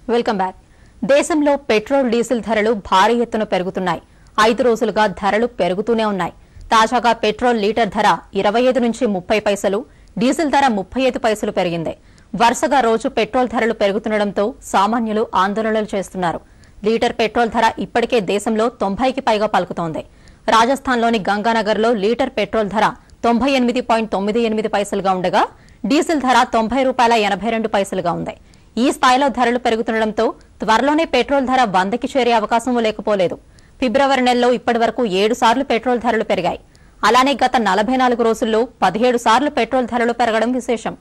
Welcome back. దేశంలో petrol diesel ధరలు భారీ ఎత్తున పెరుగుతున్నాయి. 5 రోజులుగా ధరలు పెరుగుతూనే ఉన్నాయి. తాజాగా పెట్రోల్ లీటర్ ధర 25 నుంచి 30 పైసలు, డీజిల్ ధర 35 పైసలు పెరిగింది. వరుసగా రోజు పెట్రోల్ ధరలు పెరుగుతుండటంతో సామాన్యులు ఆందోళనలు చేస్తున్నారు. లీటర్ పెట్రోల్ ధర ఇప్పటికే దేశంలో 90కి పైగా పలుకుతోంది. రాజస్థాన్లోని గంగానగర్లో లీటర్ పెట్రోల్ ధర 98.98 పైసలుగా ఉండగా డీజిల్ ధర ₹90.82 ఉంది. ఈ స్థాయిలో ధరలు పెరుగుతుండటంతో త్వరలోనే పెట్రోల్ ధర 100కి చేరే అవకాశం లేకపోలేదు. ఫిబ్రవరి నెలలో ఇప్పటివరకు 7 సార్లు పెట్రోల్ ధరలు పెరిగాయి. అలానే గత 44 రోజుల్లో 17 సార్లు పెట్రోల్ ధరలు పెరగడం విశేషం.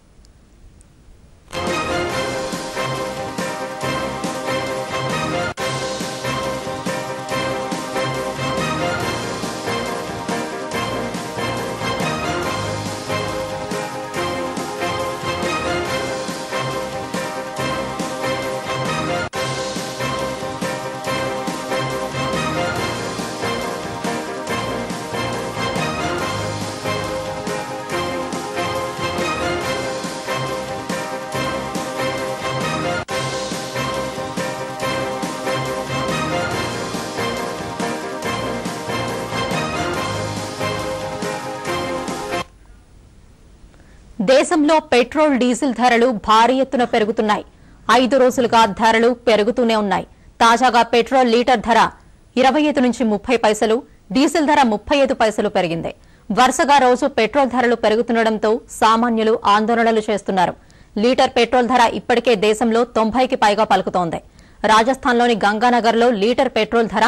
దేశంలో పెట్రోల్ డీజిల్ ధరలు భారీ ఎత్తున పెరుగుతున్నాయి. 5 రోజులుగా ధరలు పెరుగుతూనే ఉన్నాయి. తాజాగా పెట్రోల్ లీటర్ ధర 25 నుంచి 30 పైసలు, డీజిల్ ధర 35 పైసలు పెరిగింది. వరుసగా రోజు పెట్రోల్ ధరలు పెరుగుతుండటంతో సామాన్యులు ఆందోళనలు చేస్తున్నారు. లీటర్ పెట్రోల్ ధర ఇప్పటికే దేశంలో 90కి పైగా పలుకుతోంది. రాజస్థాన్లోని గంగానగర్లో లీటర్ పెట్రోల్ ధర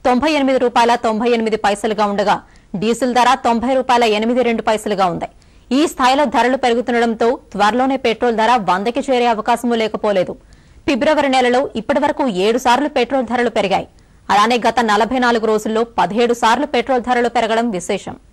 ₹98.98 ఉండగా డీజిల్ ధర ₹90.82 ఉంది. ఈ స్థాయిలో ధరలు పెరుగుతుండటంతో త్వరలోనే పెట్రోల్ ధర 100కి చేరే అవకాశం లేకపోలేదు. ఫిబ్రవరి నెలలో ఇప్పటివరకు 7 సార్లు పెట్రోల్ ధరలు పెరిగాయి. అలానే గత 44 రోజుల్లో 17 సార్లు పెట్రోల్ ధరలు పెరగడం విశేషం.